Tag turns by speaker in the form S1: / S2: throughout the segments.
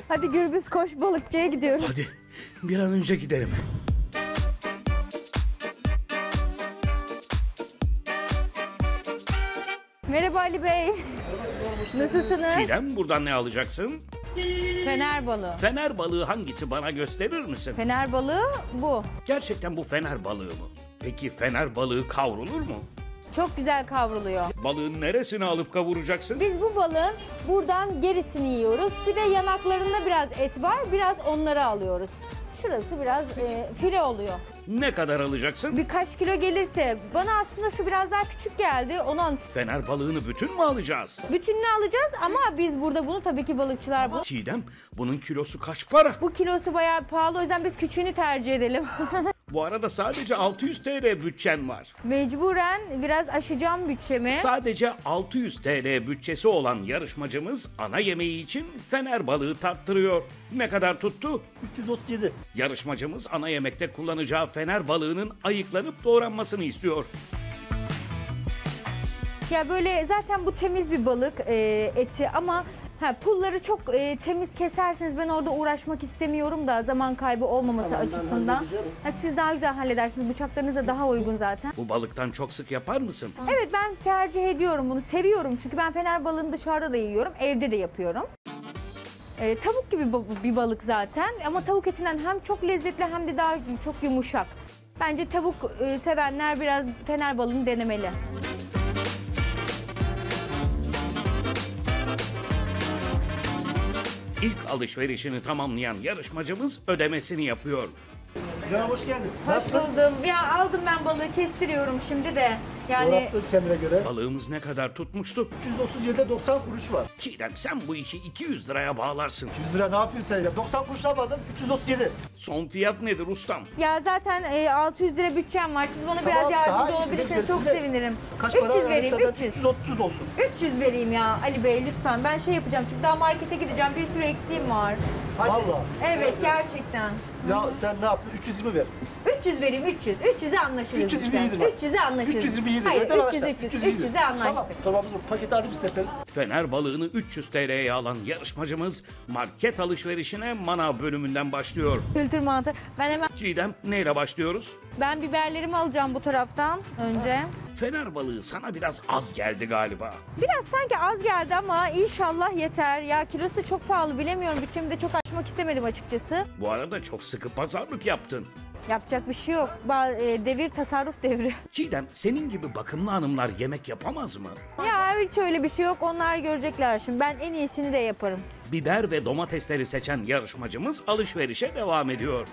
S1: Hadi Gürbüz koş, balıkçıya gidiyoruz.
S2: Hadi bir an önce gidelim.
S1: Merhaba Ali Bey. Nasılsınız?
S2: Çiğdem, buradan ne alacaksın?
S1: Fener balığı.
S2: Fener balığı hangisi, bana gösterir misin?
S1: Fener balığı bu.
S2: Gerçekten bu fener balığı mı? Peki fener balığı kavrulur mu?
S1: Çok güzel kavruluyor.
S2: Balığın neresini alıp kavuracaksın?
S1: Biz bu balığın buradan gerisini yiyoruz. Bir de yanaklarında biraz et var. Biraz onları alıyoruz. Şurası biraz file oluyor.
S2: Ne kadar alacaksın?
S1: Birkaç kilo gelirse, bana aslında şu biraz daha küçük geldi. Onu almış.
S2: Fener balığını bütün mü alacağız?
S1: Bütününü alacağız ama biz burada bunu tabii ki balıkçılar bu.
S2: Çiğdem, bunun kilosu kaç para?
S1: Bu kilosu bayağı pahalı, o yüzden biz küçüğünü tercih edelim.
S2: Bu arada sadece 600 TL bütçen var.
S1: Mecburen biraz aşacağım bütçemi.
S2: Sadece 600 TL bütçesi olan yarışmacımız ana yemeği için fener balığı tarttırıyor. Ne kadar tuttu?
S3: 337.
S2: Yarışmacımız ana yemekte kullanacağı fener balığının ayıklanıp doğranmasını istiyor.
S1: Ya böyle zaten bu temiz bir balık eti ama pulları çok temiz keserseniz ben orada uğraşmak istemiyorum da zaman kaybı olmaması açısından. Siz daha güzel halledersiniz. Bıçaklarınız da daha uygun zaten.
S2: Bu balıktan çok sık yapar mısın?
S1: Evet, ben tercih ediyorum bunu. Seviyorum çünkü ben fener balığını dışarıda da yiyorum. Evde de yapıyorum. Tavuk gibi bir balık zaten ama tavuk etinden hem çok lezzetli hem de daha çok yumuşak. Bence tavuk sevenler biraz fener balığını denemeli.
S2: İlk alışverişini tamamlayan yarışmacımız ödemesini yapıyor.
S3: Canım hoş geldin.
S1: Hoş buldum. Ya aldım, ben balığı kestiriyorum şimdi de. Yani
S3: Doğrattın kendine göre.
S2: Balığımız ne kadar tutmuştu?
S3: 337'de 90 kuruş var.
S2: Çiğdem, sen bu işi 200 liraya bağlarsın.
S3: 100 lira ne yapıyorsun sen ya? 90 kuruş almadım. 337.
S2: Son fiyat nedir ustam?
S1: ya zaten 600 lira bütçem var. Siz bana biraz
S3: Tamam,
S1: yardımcı
S3: daha işte
S1: olabilirseniz
S3: biz
S1: çok
S3: gerisinde
S1: sevinirim.
S3: Kaç
S1: 300
S3: para
S1: vereyim,
S3: verirsen
S1: 300.
S3: 330 olsun.
S1: 300 vereyim ya Ali Bey lütfen. Ben şey yapacağım çünkü daha markete gideceğim. Bir sürü eksiğim var.
S3: Valla.
S1: Evet, gerçekten.
S3: Ya sen ne yaptın? 320 ver.
S1: 300 vereyim, 300. 300'e anlaşırız.
S3: 320
S1: lütfen.
S3: iyidir bak.
S1: 300'e anlaşırız.
S3: 320 iyidir.
S1: Hayır,
S3: Öder
S1: 300,
S3: arkadaşlar.
S1: 300.
S3: iyidir.
S1: 300'e anlaştık.
S3: Tamam. Torbamızı paketi alayım isterseniz.
S2: Fener balığını 300 TL'ye alan yarışmacımız market alışverişine manav bölümünden başlıyor.
S1: Kültür mantar. Ben hemen
S2: Çiğdem, neyle başlıyoruz?
S1: biberlerimi alacağım bu taraftan önce.
S2: Fener balığı sana biraz az geldi galiba.
S1: Biraz sanki az geldi ama inşallah yeter. Ya kilosu da çok pahalı, bilemiyorum. Bütçemi de çok aşmak istemedim açıkçası.
S2: Bu arada çok sıkı pazarlık yaptın.
S1: Yapacak bir şey yok. Devir tasarruf devri.
S2: Çiğdem, senin gibi bakımlı hanımlar yemek yapamaz mı?
S1: Ya hiç öyle bir şey yok. Onlar görecekler şimdi. Ben en iyisini de yaparım.
S2: Biber ve domatesleri seçen yarışmacımız alışverişe devam ediyor.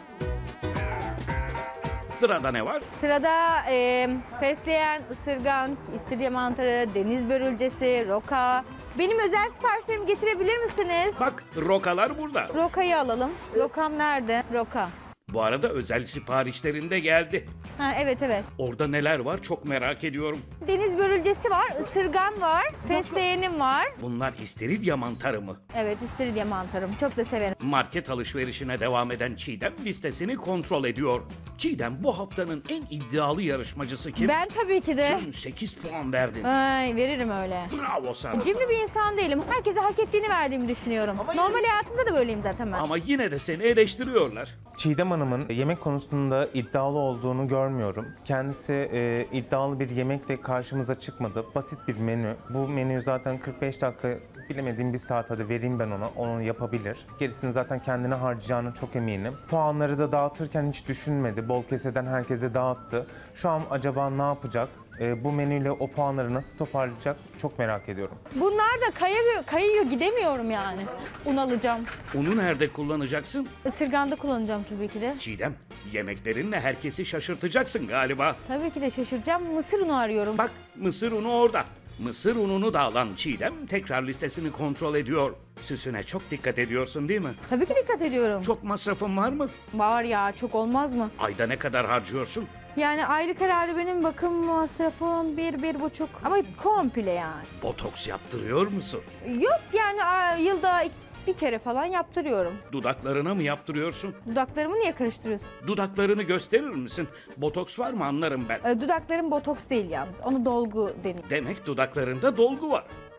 S2: Sırada ne var?
S1: Sırada fesleğen, ısırgan, istiridye mantarı, deniz börülcesi, roka. Benim özel siparişlerimi getirebilir misiniz?
S2: Bak, rokalar burada.
S1: Rokayı alalım. Rokam nerede? Roka.
S2: Bu arada özel siparişlerinde geldi.
S1: Evet.
S2: Orada neler var çok merak ediyorum.
S1: Deniz börülcesi var, ısırgan var, fesleğenim var.
S2: Bunlar istiridye mantarı mı?
S1: Evet, istiridye mantarım. Çok da severim.
S2: Market alışverişine devam eden Çiğdem listesini kontrol ediyor. Çiğdem, bu haftanın en iddialı yarışmacısı kim?
S1: Ben tabii ki de.
S2: Dün 8 puan verdin.
S1: Ay, veririm öyle.
S2: Bravo sana.
S1: Cimri bir insan değilim. Herkese hak ettiğini verdiğimi düşünüyorum.
S3: Ama
S1: Normal hayatımda da böyleyim zaten ben.
S2: Ama yine de seni eleştiriyorlar.
S4: Çiğdem Hanım'ın yemek konusunda iddialı olduğunu görmüyorum. Kendisi iddialı bir yemekle karşımıza çıkmadı. Basit bir menü. Bu menüyü zaten 45 dakika, bilemediğim bir saat hadi vereyim ben ona. Onu yapabilir. Gerisini zaten kendine harcayacağını çok eminim. Puanları da dağıtırken hiç düşünmedi. Bol keseden herkese dağıttı. Şu an acaba ne yapacak? Bu menüyle o puanları nasıl toparlayacak çok merak ediyorum.
S1: Bunlar da kayıyor, gidemiyorum yani. Un alacağım.
S2: Unu nerede kullanacaksın?
S1: Isırganda kullanacağım tabii ki de.
S2: Çiğdem, yemeklerinle herkesi şaşırtacaksın galiba.
S1: Tabii ki de şaşıracağım. Mısır unu arıyorum.
S2: Bak, mısır unu orada. Mısır ununu da alan Çiğdem tekrar listesini kontrol ediyor. Süsüne çok dikkat ediyorsun değil mi?
S1: Tabii ki dikkat ediyorum.
S2: Çok masrafın var mı?
S1: Var ya, çok olmaz mı?
S2: Ayda ne kadar harcıyorsun?
S1: Yani aylık herhalde benim bakım masrafım 1-1,5 ama komple yani.
S2: Botoks yaptırıyor musun?
S1: Yok yani yılda bir kere falan yaptırıyorum.
S2: Dudaklarına mı yaptırıyorsun?
S1: Dudaklarımı niye karıştırıyorsun?
S2: Dudaklarını gösterir misin? Botoks var mı anlarım ben.
S1: Dudaklarım botoks değil yalnız. Onu dolgu deniyor.
S2: Demek dudaklarında dolgu var.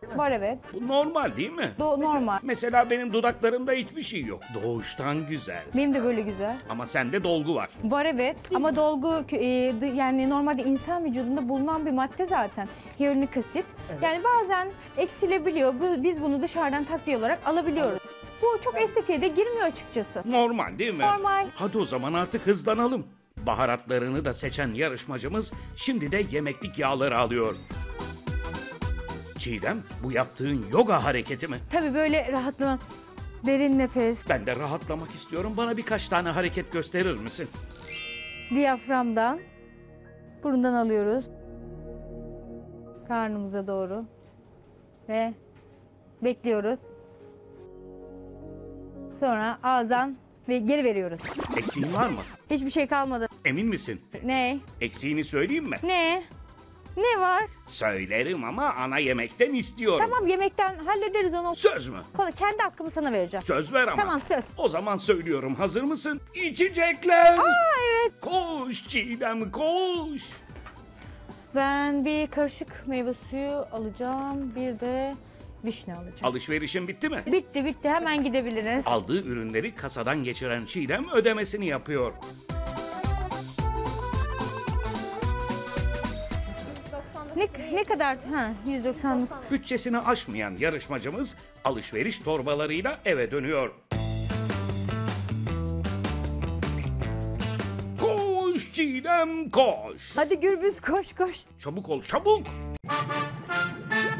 S1: Var evet.
S2: Bu normal değil mi?
S1: Normal.
S2: Mesela benim dudaklarımda hiçbir şey yok. Doğuştan güzel.
S1: Benim de böyle güzel.
S2: Ama sende dolgu var.
S1: Var evet ama dolgu yani normalde insan vücudunda bulunan bir madde zaten. Hyaluronik asit. Yani bazen eksilebiliyor. Biz bunu dışarıdan takviye olarak alabiliyoruz. Bu çok estetiğe de girmiyor açıkçası.
S2: Normal değil mi?
S1: Normal.
S2: Hadi o zaman artık hızlanalım. Baharatlarını da seçen yarışmacımız şimdi de yemeklik yağları alıyor. Çiğdem, bu yaptığın yoga hareketi mi?
S1: Tabii böyle rahatlama. Derin nefes.
S2: Ben de rahatlamak istiyorum. Bana birkaç tane hareket gösterir misin?
S1: Diyaframdan. Burundan alıyoruz. Karnımıza doğru. Ve bekliyoruz. Sonra ağızdan ve geri veriyoruz.
S2: Eksiğin var mı?
S1: Hiçbir şey kalmadı.
S2: Emin misin?
S1: Ne?
S2: Eksiğini söyleyeyim mi?
S1: Ne? Ne var?
S2: Söylerim ama ana yemekten istiyorum.
S1: Tamam yemekten hallederiz onu.
S2: Söz mü?
S1: Kendi hakkımı sana vereceğim.
S2: Söz ver ama.
S1: Tamam söz.
S2: O zaman söylüyorum. Hazır mısın? İçecekler.
S1: Evet.
S2: Koş Çiğdem koş.
S1: Ben bir karışık meyve suyu alacağım. Bir de vişne alacağım.
S2: Alışverişin bitti mi?
S1: Bitti hemen gidebiliriz.
S2: Aldığı ürünleri kasadan geçiren Çiğdem ödemesini yapıyor.
S1: Ne kadar? Ha 190'lık.
S2: Bütçesini aşmayan yarışmacımız alışveriş torbalarıyla eve dönüyor. Koş Çiğdem koş.
S1: Hadi Gürbüz koş.
S2: Çabuk ol çabuk.